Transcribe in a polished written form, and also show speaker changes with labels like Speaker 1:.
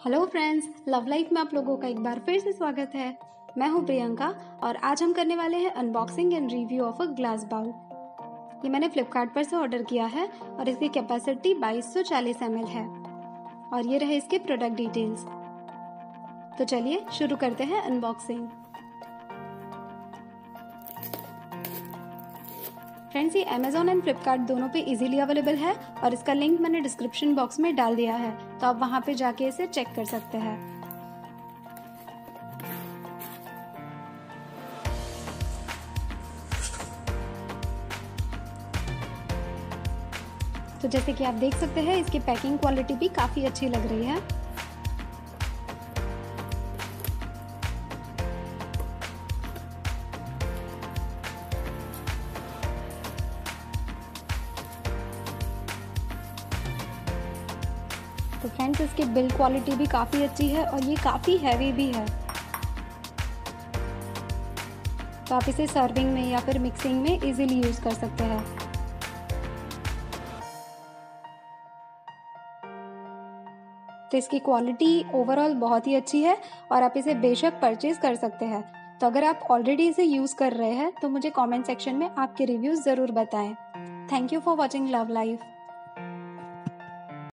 Speaker 1: Hello friends, love life में आप लोगों का एक बार फिर से स्वागत है। मैं हूं प्रियंका और आज हम करने वाले हैं unboxing and review of a glass bowl. ये मैंने फ्लिपकार्ट पर से ऑर्डर किया है और इसकी कैपेसिटी 2240 ml है और ये रहे इसके प्रोडक्ट डिटेल्स। तो चलिए शुरू करते हैं अनबॉक्सिंग। फ्रेंड्स, ये अमेजोन एंड फ्लिपकार्ट दोनों पे इजीली अवेलेबल है और इसका लिंक मैंने डिस्क्रिप्शन बॉक्स में डाल दिया है, तो आप वहां पे जाके इसे चेक कर सकते हैं। तो जैसे कि आप देख सकते हैं, इसकी पैकिंग क्वालिटी भी काफी अच्छी लग रही है। तो फ्रेंड्स, इसकी बिल्ड क्वालिटी भी काफ़ी अच्छी है और ये काफ़ी हैवी भी है, तो आप इसे सर्विंग में या फिर मिक्सिंग में इजीली यूज़ कर सकते हैं। तो इसकी क्वालिटी ओवरऑल बहुत ही अच्छी है और आप इसे बेशक परचेज कर सकते हैं। तो अगर आप ऑलरेडी इसे यूज़ कर रहे हैं तो मुझे कमेंट सेक्शन में आपके रिव्यूज़ ज़रूर बताएं। Thank you for watching love life.